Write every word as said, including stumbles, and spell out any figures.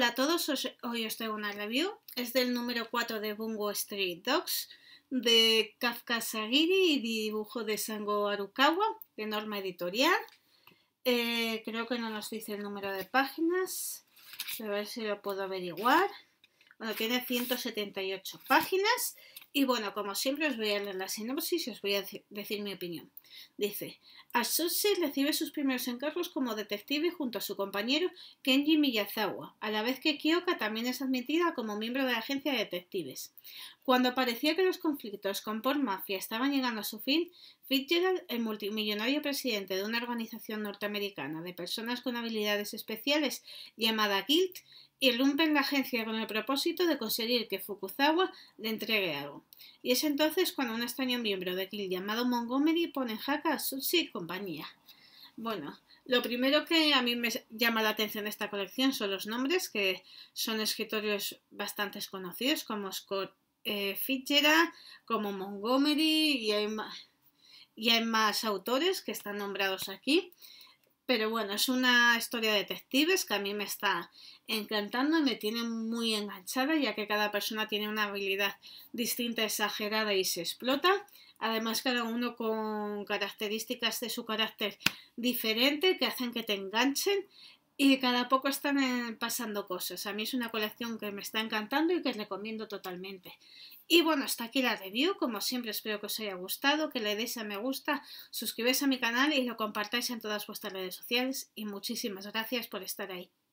Hola a todos, hoy os traigo una review. Es del número cuatro de Bungo Stray Dogs, de Kafka Sagiri y dibujo de Sango Arukawa, de Norma Editorial. Eh, creo que no nos dice el número de páginas, a ver si lo puedo averiguar. Bueno, tiene ciento setenta y ocho páginas y bueno, como siempre os voy a leer la sinopsis y os voy a decir mi opinión. Dice, Atsushi recibe sus primeros encargos como detective junto a su compañero Kenji Miyazawa, a la vez que Kyoka también es admitida como miembro de la agencia de detectives. Cuando parecía que los conflictos con Port Mafia estaban llegando a su fin, Fitzgerald, el multimillonario presidente de una organización norteamericana de personas con habilidades especiales llamada Guild, irrumpe en la agencia con el propósito de conseguir que Fukuzawa le entregue algo. Y es entonces cuando un extraño miembro de Guild llamado Montgomery pone en jaque a Atsushi y compañía. Bueno, lo primero que a mí me llama la atención de esta colección son los nombres, que son escritores bastante conocidos como Scott eh, Fitzgerald, como Montgomery, y hay, más, y hay más autores que están nombrados aquí. Pero bueno, es una historia de detectives que a mí me está encantando y me tiene muy enganchada, ya que cada persona tiene una habilidad distinta, exagerada y se explota. Además, cada uno con características de su carácter diferente que hacen que te enganchen y cada poco están pasando cosas. A mí es una colección que me está encantando y que recomiendo totalmente. Y bueno, hasta aquí la review. Como siempre, espero que os haya gustado, que le deis a me gusta, suscribáis a mi canal y lo compartáis en todas vuestras redes sociales. Y muchísimas gracias por estar ahí.